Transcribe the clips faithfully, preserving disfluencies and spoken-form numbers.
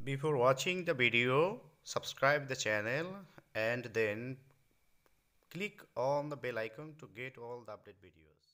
Before watching the video, subscribe the channel and then click on the bell icon to get all the update videos.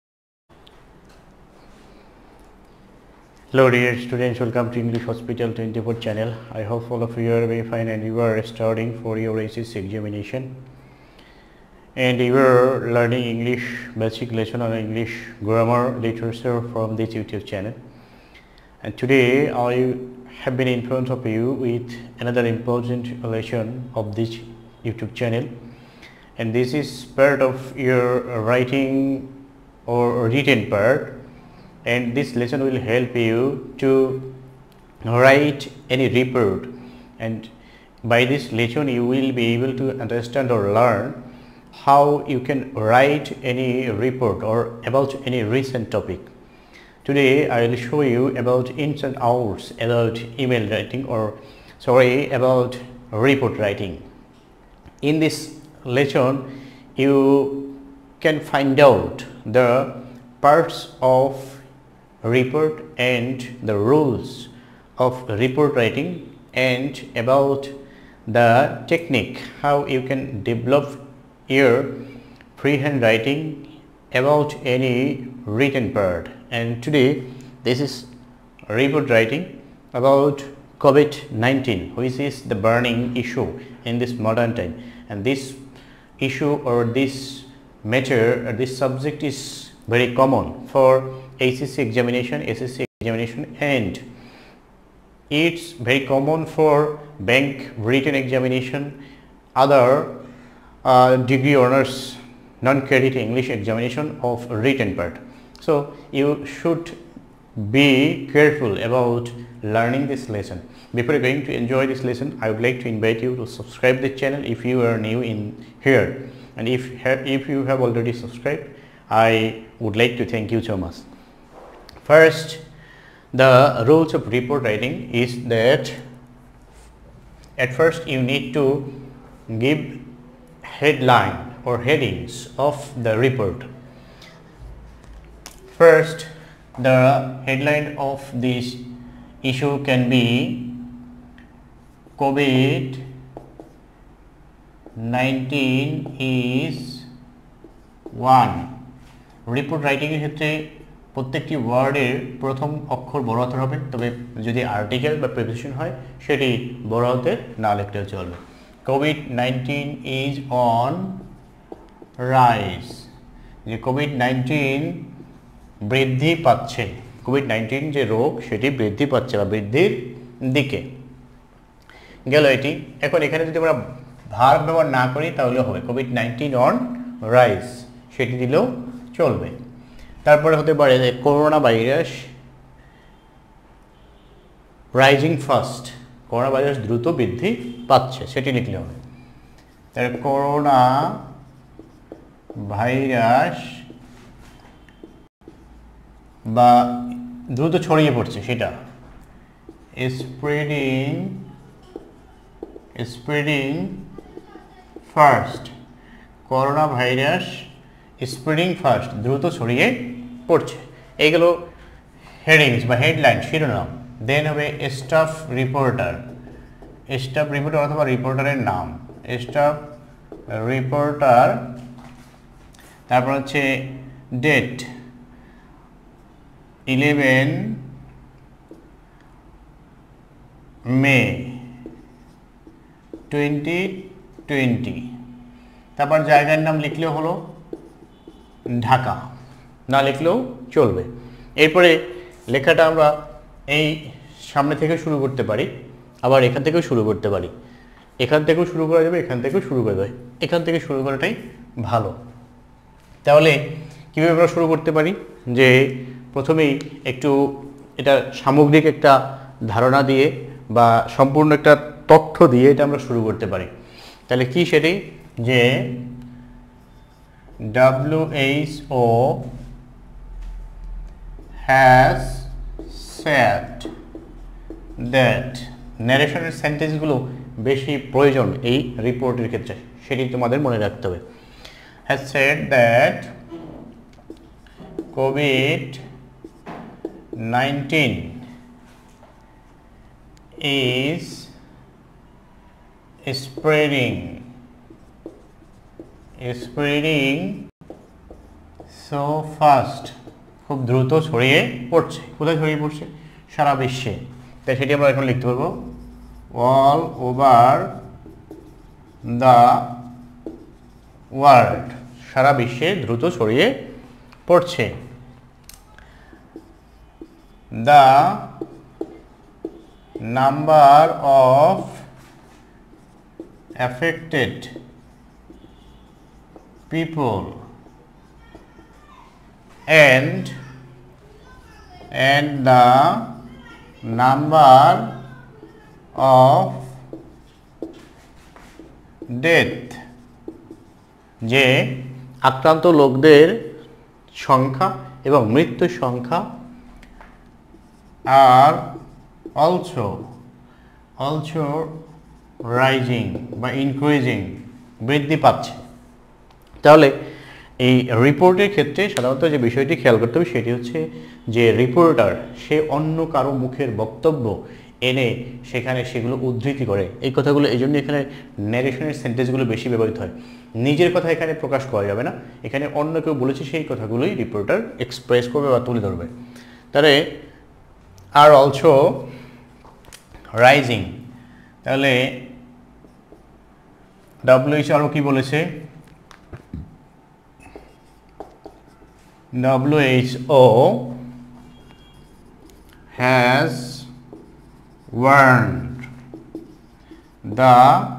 Hello dear students, welcome to English Hospital twenty-four channel. I hope all of you are very fine and you are studying for your S S C examination and you are learning English basic lesson on English grammar literature from this YouTube channel. And today I have been in front of you with another important lesson of this YouTube channel, and this is part of your writing or written part, and this lesson will help you to write any report, and by this lesson you will be able to understand or learn how you can write any report or about any recent topic. Today I will show you about ins and outs about email writing, or sorry about report writing. In this lesson you can find out the parts of report and the rules of report writing, and about the technique how you can develop your freehand writing about any written part. And today this is report writing about COVID nineteen, which is the burning issue in this modern time, and this issue or this matter or this subject is very common for H S C examination, S S C examination, and it's very common for bank written examination, other uh, degree honors non-credit English examination of written part. So you should be careful about learning this lesson. Before going to enjoy this lesson, I would like to invite you to subscribe the channel if you are new in here, and if if you have already subscribed, I would like to thank you so much. First, the rules of report writing is that at first you need to give headline or headings of the report. First, the headline of this issue can be COVID nineteen is one. Report writing এর ক্ষেত্রে প্রত্যেকটি ওয়ার্ডের প্রথম অক্ষর বড় হাতের হবে, তবে যদি আর্টিকেল বা প্রিপোজিশন হয় সেটি বড় হাতের না লিখলেও চলবে। COVID nineteen is on rise, যে কোভিড নাইনটিন বৃদ্ধি পাচ্ছে, কোভিড নাইনটিন যে রোগ সেটি বৃদ্ধি পাচ্ছে বা বৃদ্ধির দিকে গেল এটি। এখন এখানে যদি আমরা ভার্ব ব্যবহার না করি তাহলে হবে কোভিড নাইনটিন অন রাইজ, সেটি দিলেও চলবে। তারপরে হতে পারে যে corona virus rising fast, corona virus দ্রুত বৃদ্ধি পাচ্ছে, সেটি লিখলে হবে। তার করোনা ভাইরাস বা দ্রুত ছড়িয়ে পড়ছে সেটা spreading spreading fast, corona virus spreading fast দ্রুত ছড়িয়ে পড়ছে। এইগুলো হেডিংস বা হেডলাইন, শিরোনাম। দেন হবে স্টাফ রিপোর্টার, স্টাফ রিপোর্টার অথবা রিপোর্টারের নাম স্টাফ রিপোর্টার। তারপর হচ্ছে date eleven May twenty twenty. তারপর জায়গার নাম লিখলেও হলো, ঢাকা না লিখলেও চলবে। এরপরে লেখাটা আমরা এই সামনে থেকে শুরু করতে পারি, আবার এখান থেকেও শুরু করতে পারি, এখান থেকেও শুরু করা যাবে, এখান থেকেও শুরু করা যাবে, এখান থেকে শুরু করাটাই ভালো। তাহলে কীভাবে আমরা শুরু করতে পারি, যে প্রথমেই একটু এটা সামগ্রিক একটা ধারণা দিয়ে বা সম্পূর্ণ একটা তথ্য দিয়ে এটা আমরা শুরু করতে পারি। তাহলে কি সেটি, যে W H O has said that, ন্যারেশনের সেন্টেন্সগুলো বেশি প্রয়োজন এই রিপোর্টের ক্ষেত্রে, সেটি তোমাদের মনে রাখতে হবে। has said that COVID nineteen is spreading spreading so fast, খুব দ্রুত ছড়িয়ে পড়ছে। কোথায় ছড়িয়ে পড়ছে? সারা বিশ্বে। তাই সেটি আমরা এখন লিখতে পারবো all over the world, সারা বিশ্বে দ্রুত ছড়িয়ে পড়ছে। The number of affected people and and the number of death, যে আক্রান্ত লোকদের সংখ্যা এবং মৃত্যুর সংখ্যা are also also rising বা increasing, বৃদ্ধি পাচ্ছে। তাহলে এই রিপোর্টের ক্ষেত্রে সাধারণত যে বিষয়টি খেয়াল করতে হবে সেটি হচ্ছে যে রিপোর্টার সে অন্য কারো মুখের বক্তব্য এনে সেখানে সেগুলো উদ্ধৃতি করে। এই কথাগুলো এই জন্য এখানে ন্যারেশনের সেন্টেন্সগুলো বেশি ব্যবহৃত হয়। নিজের কথা এখানে প্রকাশ করা যাবে না, এখানে অন্য কেউ বলেছে সেই কথাগুলোই রিপোর্টার এক্সপ্রেস করবে বা তুলে ধরবে। তাহলে আর অলসো রাইজিং, তাহলে ডব্লিউএইচও আরও কি বলেছে? W H O has warned the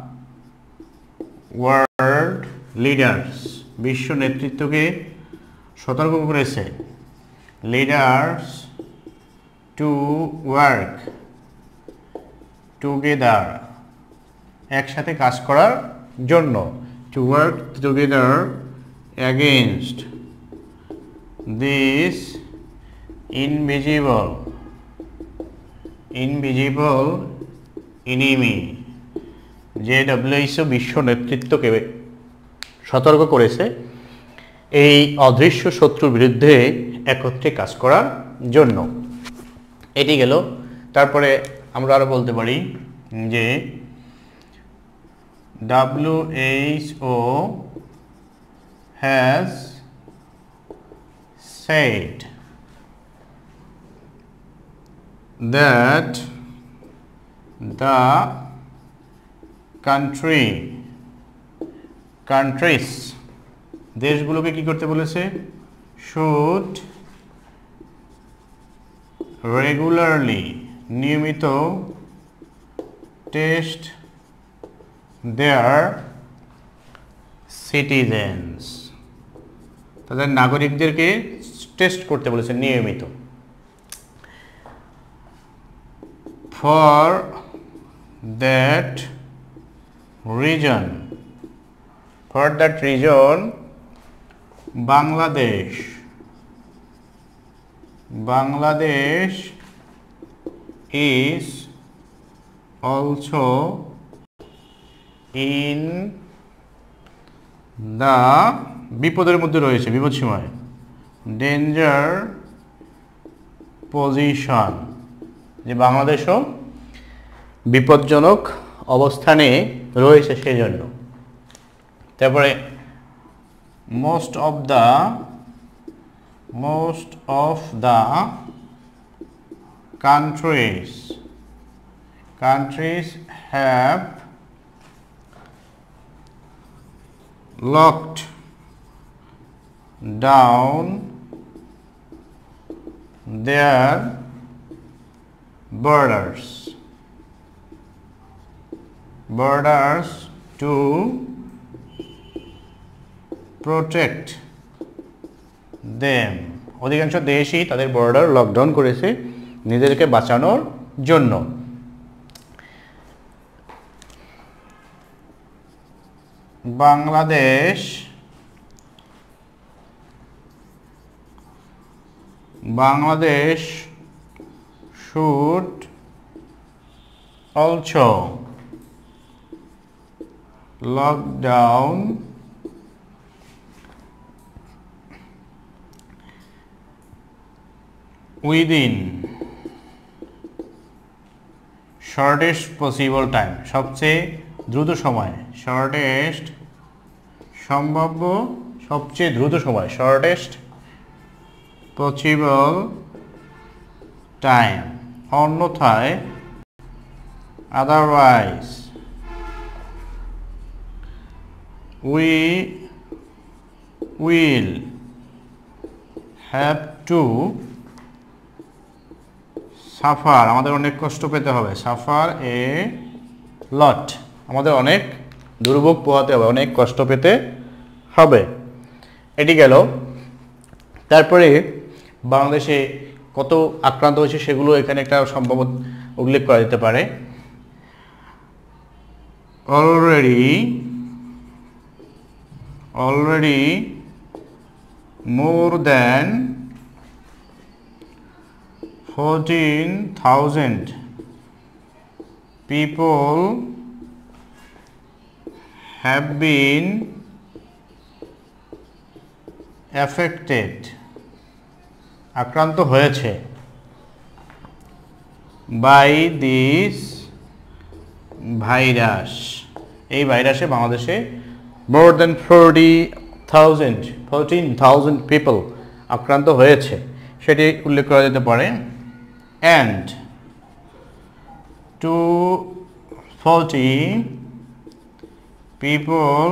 world leaders, বিশ্ব নেতৃত্বকে সতর্ক করেছে leaders to work together, একসাথে কাজ করার জন্য, to work together against this invisible invisible enemy, যে ডব্লিউএইচও বিশ্ব নেতৃত্বকে সতর্ক করেছে এই অদৃশ্য শত্রুর বিরুদ্ধে একত্রে কাজ করার জন্য। এটি গেল। তারপরে আমরা আরো বলতে পারি যে WHO has said that the country countries দেশগুলোকে কি করতে বলেছে? should regularly, নিয়মিত test their citizens, তাদের নাগরিকদেরকে টেস্ট করতে বলেছে নিয়মিত। for that reason for that reason Bangladesh Bangladesh is also in the বিপদের মধ্যে রয়েছে, বিপদসীমায়, ডেঞ্জার পজিশন, যে বাংলাদেশও বিপজ্জনক অবস্থানে রয়েছে সেজন্য। তারপরে most of the most of the countries countries have locked down their borders borders to protect them, অধিকাংশ দেশই তাদের বর্ডার লকডাউন করেছে নিজেদেরকে বাঁচানোর জন্য। Bangladesh Bangladesh should also lock down within shortest possible time, সবচেয়ে দ্রুত সময়, শর্টেস্ট সম্ভাব্য সবচেয়ে দ্রুত সময়, শর্টেস্ট পসিবল টাইম, অন্যথায় otherwise we will have to suffer, আমাদের অনেক কষ্ট পেতে হবে, সাফার এ লট, আমাদের অনেক দুর্ভোগ পোহাতে হবে, অনেক কষ্ট পেতে হবে। এটি গেল। তারপরে বাংলাদেশে কত আক্রান্ত হয়েছে সেগুলো এখানে একটা সম্ভবত উল্লেখ করা যেতে পারে। Already already more than fourteen thousand people have been affected, আক্রান্ত হয়েছে by this ভাইরাস, এই ভাইরাসে বাংলাদেশে more than forty thousand fourteen thousand people আক্রান্ত হয়েছে, সেটি উল্লেখ করা যেতে পারে। and two forty people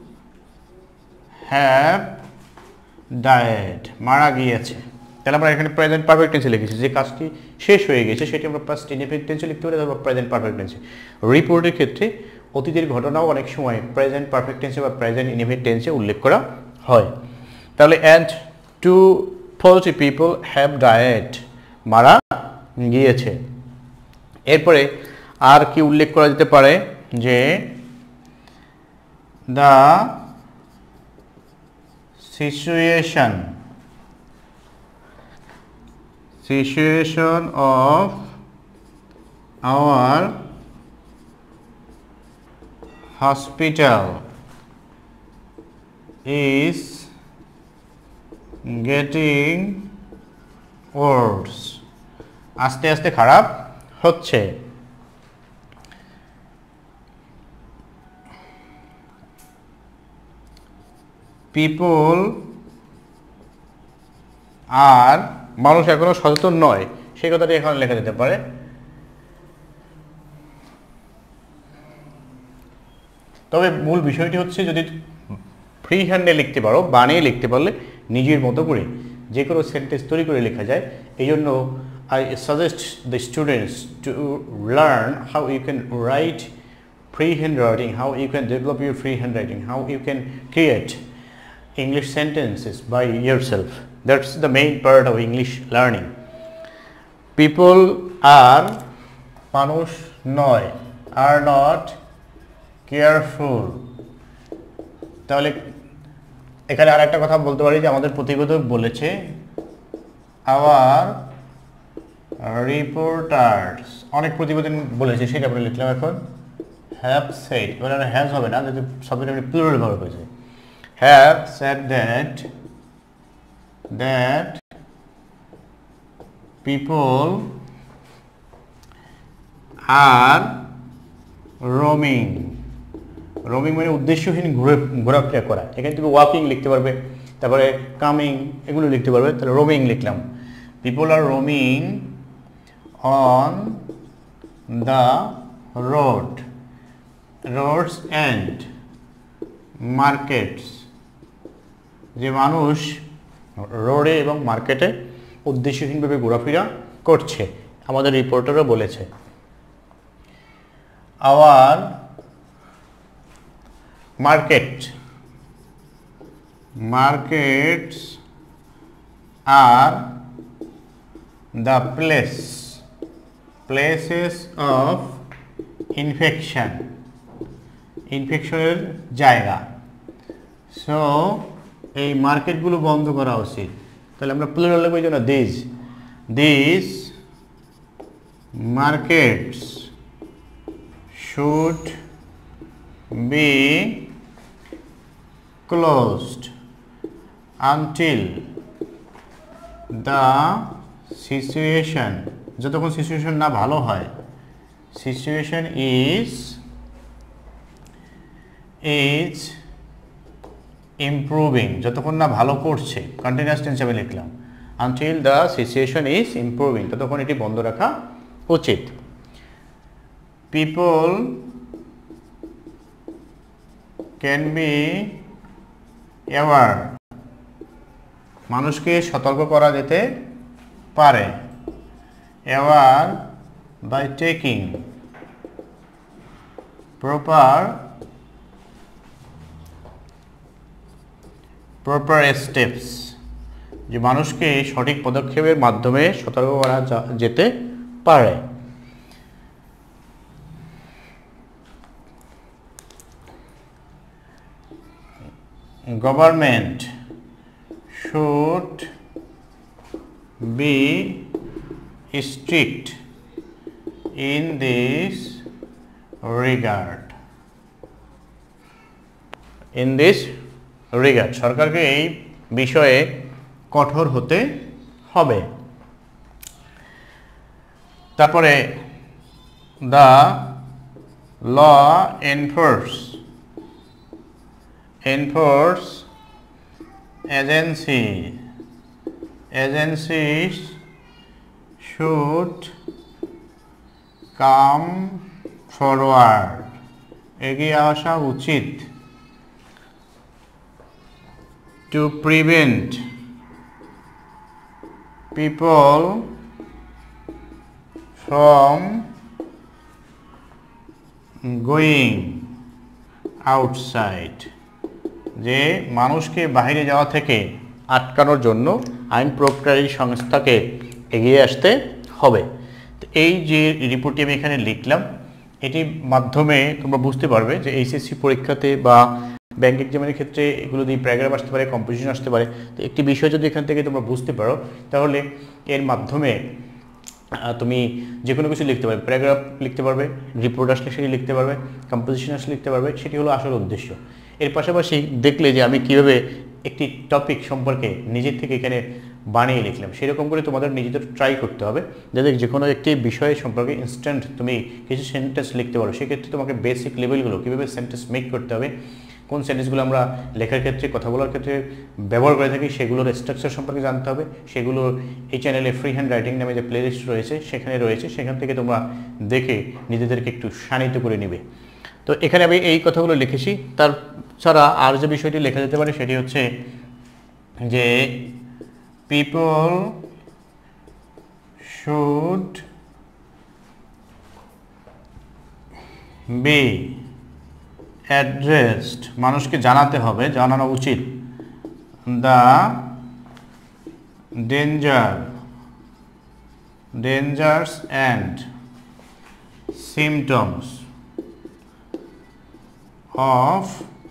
have died, মারা গিয়েছে। তাহলে আমরা এখানে প্রেজেন্ট পারফেক্ট টেন্সে লিখেছি, যে কাজটি শেষ হয়ে গেছে সেটি আমরা পাস্ট ইনডেফিনিট টেন্সে লিখতে পারি, তারপর প্রেজেন্ট পারফেক্ট টেন্সে। রিপোর্টের ক্ষেত্রে অতীতের ঘটনাও অনেক সময় প্রেজেন্ট পারফেক্ট টেন্সে বা প্রেজেন্ট ইনডেফিনিট টেন্সে উল্লেখ করা হয়। তাহলে and two forty people have died, মারা গিয়েছে। এরপরে আর কি উল্লেখ করা যেতে পারে, যে the situation situation of our hospital is getting worse, আস্তে আস্তে খারাপ হচ্ছে। পিপল আর মানুষ এখনো সচেতন নয়, সেই কথাটি এখানে লেখা যেতে পারে। তবে মূল বিষয়টি হচ্ছে, যদি ফ্রি হ্যান্ডে লিখতে পারো, বানিয়ে লিখতে পারলে নিজের মতো করে যে কোনো সেন্টেন্স তৈরি করে লেখা যায়। এই জন্য I suggest the students to learn how you can write freehand writing, how you can develop your freehand writing, how you can create English sentences by yourself. That's the main part of English learning. People are, মানুষ নয়, are not careful। তাহলে এখানে আর একটা কথা বলতে পারি, যে আমাদের প্রতিবেদক বলেছে our রিপোর্টার্স, অনেক প্রতিবেদন বলেছে, সেটা আমরা লিখলাম এখন হ্যাভ সেড, এবার হ্যাজ হবে না, যদি শব্দটা আমি প্লুরাল ভাবে বলেছি, have said that that people are roaming, roaming মানে উদ্দেশ্যহীন ঘুরে ঘোরাফেরা করা, এখানে তুমি ওয়াকিং লিখতে পারবে, তারপরে কামিং এগুলো লিখতে পারবে, তাহলে রোমিং লিখলাম। People are roaming on the road, roads and markets, যে মানুষ রোডে এবং মার্কেটে উদ্দেশ্যহীনভাবে ঘোরাফেরা করছে, আমাদের রিপোর্টারও বলেছে। Our market markets are the place places of infection, ইনফেকশনের জায়গা। সো এই মার্কেটগুলো বন্ধ করা উচিত। তাহলে আমরা প্লুরাল লিখব, এই জন্য this this markets should be closed until the situation, যতক্ষণ সিচুয়েশন না ভালো হয়, সিচুয়েশন ইজ ইজ ইমপ্রুভিং, যতক্ষণ না ভালো করছে, কন্টিনিউয়াস টেন্স আমি লিখলাম, until the situation is improving, ততক্ষণ এটি বন্ধ রাখা উচিত। পিপল ক্যান বি অ্যাওয়ার, মানুষকে সতর্ক করা যেতে পারে, aware by taking proper proper steps, যে মানুষকে সঠিক পদক্ষেপের মাধ্যমে সতর্ক করা যেতে পারে। Government should be strict in this regard, in this regard, সরকারকে এই বিষয়ে কঠোর হতে হবে। তারপরে the law enforce enforce agency agencies should come forward, এগিয়ে আসা উচিত। To prevent people from going outside, যে মানুষকে বাইরে যাওয়া থেকে আটকানোর জন্য আইন প্রয়োগকারী সংস্থাকে এগিয়ে আসতে হবে। তো এই যে রিপোর্টটি আমি এখানে লিখলাম, এটির মাধ্যমে তোমরা বুঝতে পারবে যে এইচএসসি পরীক্ষাতে বা ব্যাংক এক্সামের ক্ষেত্রে এগুলো দিয়ে প্যারাগ্রাফ আসতে পারে, কম্পোজিশন আসতে পারে। তো একটি বিষয় যদি এখান থেকে তোমরা বুঝতে পারো, তাহলে এর মাধ্যমে তুমি যে কোনো কিছু লিখতে পারবে, প্যারাগ্রাফ লিখতে পারবে, রিপোর্ট আসলে সেটি লিখতে পারবে, কম্পোজিশন আসলে লিখতে পারবে, সেটি হলো আসল উদ্দেশ্য। এর পাশাপাশি দেখলে যে আমি কীভাবে একটি টপিক সম্পর্কে নিজের থেকে এখানে বানিয়ে লিখলাম, সেরকম করে তোমাদের নিজেদের ট্রাই করতে হবে যাতে যে কোনো একটি বিষয় সম্পর্কে ইনস্ট্যান্ট তুমি কিছু সেন্টেন্স লিখতে পারো। সেক্ষেত্রে তোমাকে বেসিক লেভেলগুলো কীভাবে সেন্টেন্স মেক করতে হবে, কোন সেন্টেন্সগুলো আমরা লেখার ক্ষেত্রে, কথা বলার ক্ষেত্রে ব্যবহার করে থাকি, সেগুলোর স্ট্রাকচার সম্পর্কে জানতে হবে। সেগুলো এই চ্যানেলে ফ্রি হ্যান্ড রাইটিং নামে যে প্লেলিস্ট রয়েছে সেখানে রয়েছে, সেখান থেকে তোমরা দেখে নিজেদেরকে একটু শানিত করে নেবে। তো এখানে আমি এই কথাগুলো লিখেছি। তাছাড়া আর যে বিষয়টি লেখা যেতে পারে সেটি হচ্ছে যে পিপল শুড বি অ্যাড্রেসড, মানুষকে জানাতে হবে, জানানো উচিত, the danger dangers and symptoms of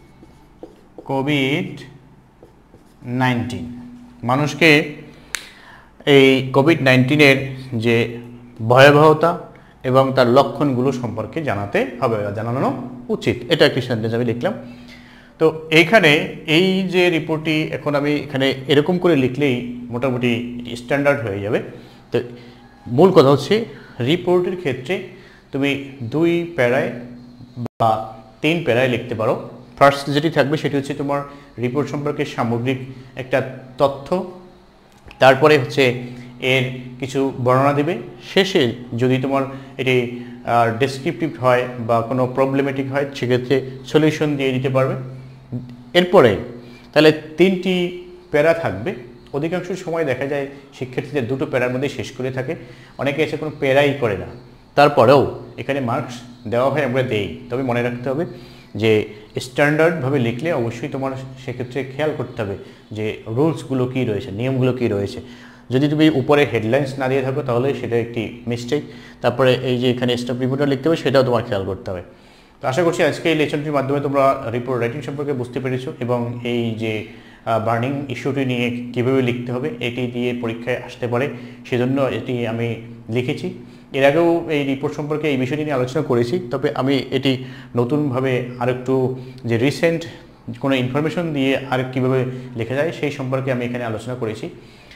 COVID nineteen, মানুষকে এই কোভিড নাইন্টিনের যে ভয়াবহতা এবং তার লক্ষণগুলো সম্পর্কে জানাতে হবে, জানানো উচিত। এটা একটি সেন্টেন্স আমি লিখলাম। তো এইখানে এই যে রিপোর্টটি এখন আমি এখানে এরকম করে লিখলেই মোটামুটি স্ট্যান্ডার্ড হয়ে যাবে। তো মূল কথা হচ্ছে রিপোর্টের ক্ষেত্রে তুমি দুই প্যারায় বা তিন প্যারায় লিখতে পারো। ফার্স্ট যেটি থাকবে সেটি হচ্ছে তোমার রিপোর্ট সম্পর্কে সামগ্রিক একটা তথ্য, তারপরে হচ্ছে এর কিছু বর্ণনা দেবে, শেষে যদি তোমার এটি ডেসক্রিপটিভ হয় বা কোনো প্রবলেমেটিক হয় সেক্ষেত্রে সলিউশন দিয়ে দিতে পারবে। এরপরে তাহলে তিনটি প্যারা থাকবে। অধিকাংশ সময় দেখা যায় শিক্ষার্থীদের দুটো প্যারার মধ্যে শেষ করে থাকে, অনেকে এসে কোনো প্যারাই করে না। তারপরেও এখানে মার্কস দেওয়া হয়, আমরা দেই, তবে মনে রাখতে হবে যে স্ট্যান্ডার্ডভাবে লিখলে অবশ্যই তোমার সেক্ষেত্রে খেয়াল করতে হবে যে রুলসগুলো কী রয়েছে, নিয়মগুলো কী রয়েছে। যদি তুমি উপরে হেডলাইন্স না দিয়ে থাকো তাহলে সেটা একটি মিস্টেক। তারপরে এই যে এখানে স্টাফ রিপোর্টটা লিখতে হবে সেটাও তোমার খেয়াল করতে হবে। তো আশা করছি আজকে এই লেসনটির মাধ্যমে তোমরা রিপোর্ট রাইটিং সম্পর্কে বুঝতে পেরেছো এবং এই যে বার্নিং ইস্যুটি নিয়ে কীভাবে লিখতে হবে এটি দিয়ে পরীক্ষায় আসতে পারে সেজন্য এটি আমি লিখেছি। এর আগেও এই রিপোর্ট সম্পর্কে এই বিষয়টি নিয়ে আলোচনা করেছি, তবে আমি এটি নতুনভাবে আরেকটু যে রিসেন্ট কোনো ইনফরমেশন দিয়ে আর কীভাবে লেখা যায় সেই সম্পর্কে আমি এখানে আলোচনা করেছি।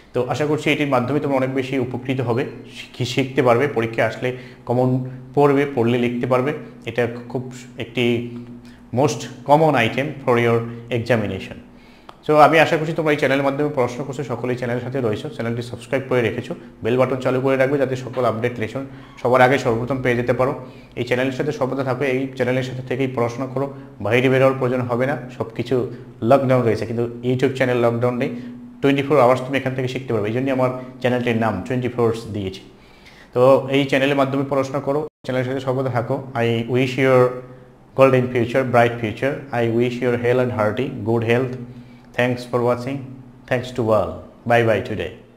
তো আশা করছি এটির মাধ্যমে তোমরা অনেক বেশি উপকৃত হবে, শিখতে পারবে, পরীক্ষা আসলে কমন পড়বে, পড়লে লিখতে পারবে। এটা খুব একটি most common item for your examination. So আমি আশা করছি তোমরা এই চ্যানেলের মাধ্যমে পড়াশোনা করছো, সকলেই চ্যানেলের সাথে রয়েছো, চ্যানেলটি সাবস্ক্রাইব করে রেখেছো, বেল বাটন চালু করে রাখবে যাতে সকল আপডেট লেসন সবার আগে সর্বপ্রথম পেয়ে যেতে পারো। এই চ্যানেলের সাথে সর্বদা থাকো, এই চ্যানেলের সাথে থেকেই পড়াশোনা করো, বাইরে বেরোয়ার প্রয়োজন হবে না। সব কিছু লকডাউন রয়েছে কিন্তু ইউটিউব চ্যানেল লকডাউন নেই, টোয়েন্টি ফোর আওয়ার্স তুমি এখান থেকে শিখতে পারবে। এই জন্যই আমার চ্যানেলটির নাম টোয়েন্টি ফোর্স দিয়েছি। তো এই চ্যানেলের মাধ্যমে পড়াশোনা করো, চ্যানেলের সাথে সর্বদা থাকো। I wish your golden future, bright future. I wish your health and hearty, good health. Thanks for watching. Thanks to all. Bye bye today.